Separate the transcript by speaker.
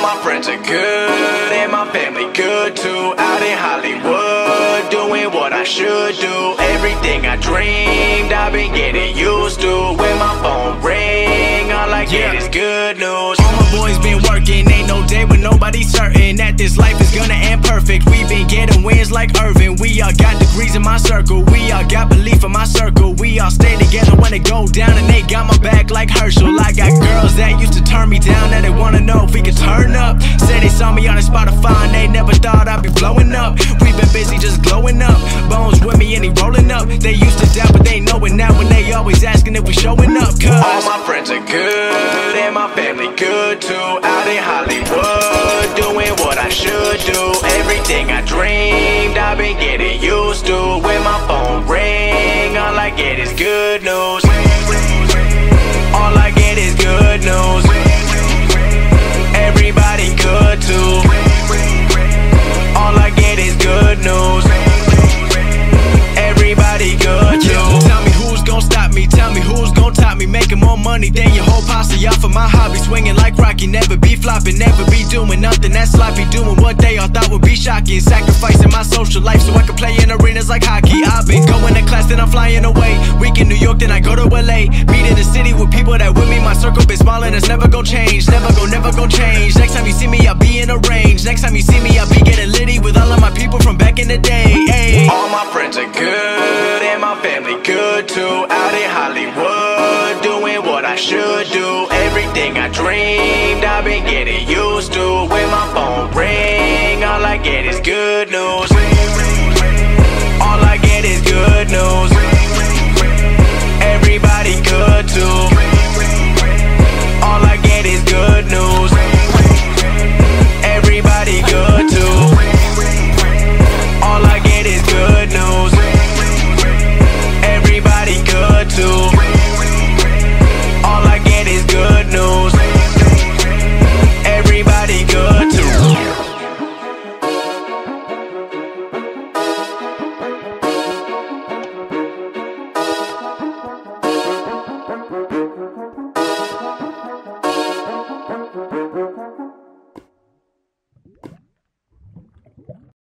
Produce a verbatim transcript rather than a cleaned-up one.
Speaker 1: my friends are good, and my family good too. Out in Hollywood, doing what I should do. Everything I dreamed, I've been getting used to. When my phone ring, all I get is good news.
Speaker 2: All my boys been working, ain't no day when nobody's certain that this life is gonna end perfect. We been getting wins like Irvin. We all got degrees in my circle. We all got belief in my circle. We all stay together when it go down, and they got my back like Herschel. I got girls that used to turn me down, now they wanna know if we could turn up. Say they saw me on the Spotify and they never thought I'd be blowing up. We been busy just glowing up. Bones with me and he rolling up. They used to doubt but they know it now, when they always asking if we showing up. Cause
Speaker 1: all my friends are good, and my family good too. Out in Hollywood, doing what I should do. Everything I dreamed, I've been getting used to. When my phone ring, all I get is good news. All I get is good news. Everybody good too. All I get is good news. Everybody good too. Yeah, tell me who's gon' stop me. Tell me who's gon' top me. Making more money than your whole posse. Off of my hobby, swinging like Rocky. Never be flopping, never be doing nothing that's sloppy. Doing what they all thought would be shocking. Sacrificing my social life so I can play in arenas like hockey. I've been going to class, then I'm flying away. Week in New York, then I go to L A. Meet in the city with people that with me. My circle been small and it's never gon' change. Never go, never gon' change. Next time you see me, I'll be in a range. Next time you see me, I'll be getting litty with all of my people from back in the day. Ay. All my friends are good, and my family good too. Out in Hollywood, doing what I should do. Everything I dreamed, I've been getting used to. When my phone ring, all I get is good news.